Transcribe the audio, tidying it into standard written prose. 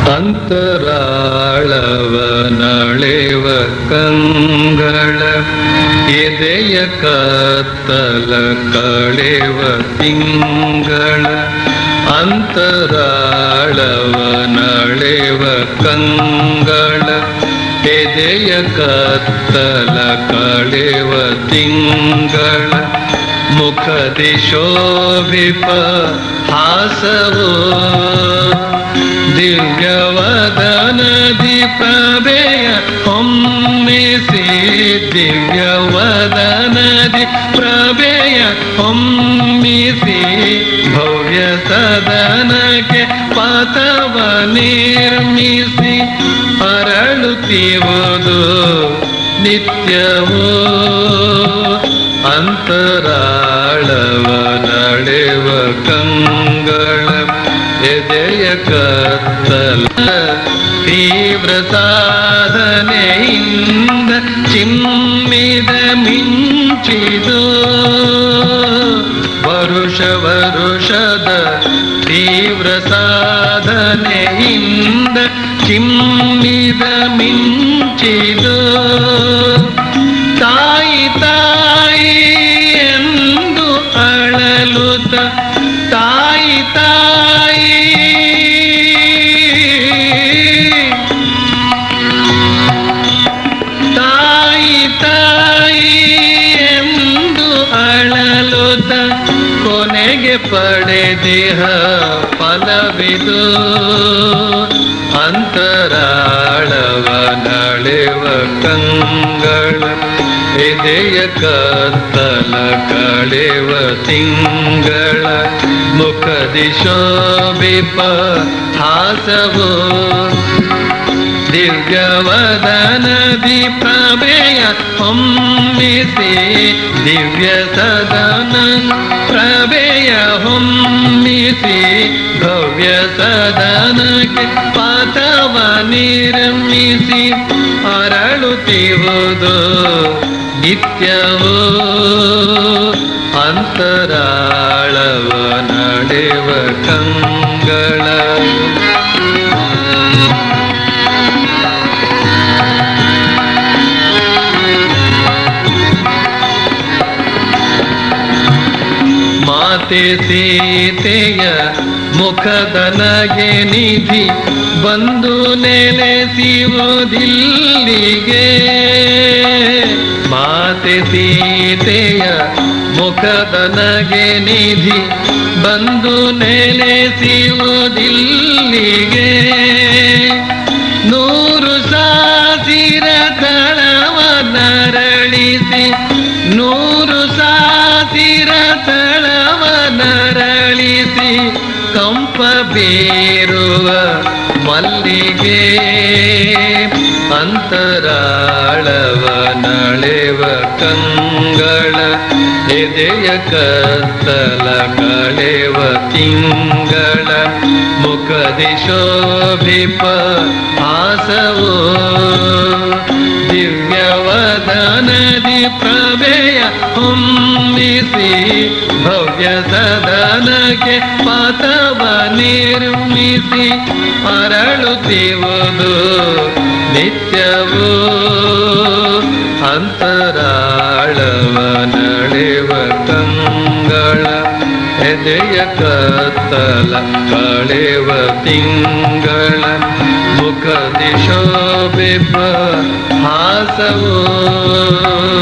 ಅಂತರಾಳವ ನಳೆವ ಕಂಗಳ ಎದೆಯ ಕತ್ತಲ ಕಳೆವ ತಿಂಗಳ ಅಂತರಾಳವ ನಳೆವ ಕಂಗಳ ಎದೆಯ ಕತ್ತಲ ಕಳೆವ ತಿಂಗಳ ಮುಖದಿ ಶೋಭಿಪ ಹಾಸವೋ ದಿವ್ಯವದನದಿ ಪ್ರಭೆಯ ಹೊಮ್ಮಿಸಿ ದಿವ್ಯವದನದಿ ಪ್ರಭೆಯ ಹೊಮ್ಮಿಸಿ ಭವ್ಯ ಸದನಕ್ಕೆ ಪಥವ ನಿರ್ಮಿಸಿ ಅರಳುತ್ತಿರುವುದು ನಿತ್ಯವೋ ಅಂತರಾಳವ ನಡೆವ ಕಂಗಳ ಎದೆಯ ಕತ್ತಲ ತೀವ್ರ ಸಾಧನೆಯಿಂದ ಚಿಮ್ಮಿದ ಮಿಂಚಿದು ವರುಷ ವರುಷದ ತೀವ್ರ ಸಾಧನೆಯಿಂದ ಚಿಮ್ಮಿದ ಮಿಂಚಿದು ತಾಯಿ ತಾಯಿ ಎಂದು ಅಳಲುತ್ತ ತಾಯಿ ತಾಯಿ ತಾಯಿ ತಾಯಿ ಎಂದು ಅಳಲುತ್ತ ಕೊನೆಗೆ ಪಡೆದಿಹ ಫಲವಿದು ಅಂತರಾಳವ ನಳೆವ ಕಂಗಳ ಎದೆಯ ಕತ್ತಲ ಕಳೆವ ತಿಂಗಳ ಮುಖದಿ ಶೋಭಿಪ ಹಾಸವೋ ದಿವ್ಯವದನದಿ ಪ್ರಭೆಯ ಹೊಮ್ಮಿಸಿ ದಿವ್ಯ ಸದನ ಪ್ರಭೆಯ ಹೊಮ್ಮಿಸಿ ಭವ್ಯ ಸದನಕ್ಕೆ ಪಥವ ನಿರ್ಮಿಸಿ ಅರಳುತ್ತಿರುವುದು ನಿತ್ಯವೋ ಅಂತರಾಳವ ನಡೆವ ಕಂಗಳ ಮಾತೆ ಸೀತೆಯ ಮುಖದನಗೆ ನಿಧಿ ಬಂದು ನೆಲೆಸಿರುವುದಿಲ್ಲಿಗೆ ಮಾತೆ ಸೀತೆಯ ಮುಖದನಗೆ ನಿಧಿ ಬಂದು ನೆಲೆಸಿರುವುದಿಲ್ಲಿಗೆ ನೂರು ಸಾವಿರ ತಳವ ನರಳಿಸಿ ನೂರು ಸಾವಿರ ತಳವ ನರಳಿಸಿ ಕಂಪ ಬೀರುವ ಮಲ್ಲಿಗೆ ಅಂತರಾಳವ ನಳೆವ ಕಂಗಳ ಎದೆಯ ಕತ್ತಲ ಕಳೆವ ತಿಂಗಳ ಮುಖದಿ ಶೋಭಿಪ ಹಾಸವೋ ದಿವ್ಯವದನದಿ ಪ್ರಭೆಯ ಹೊಮ್ಮಿಸಿ ಭವ್ಯ ಸದನಕ್ಕೆ ಪಥವ ನಿರ್ಮಿಸಿ ಅರಳುತ್ತಿರುವುದು ನಿತ್ಯವೋ ಅಂತರಾಳವ ನಡೆವ ಕಂಗಳ ಎದೆಯ ಕತ್ತಲ ಕಳೆವ ತಿಂಗಳ ಮುಖದಿ ಶೋಭಿಪ ಹಾಸವೋ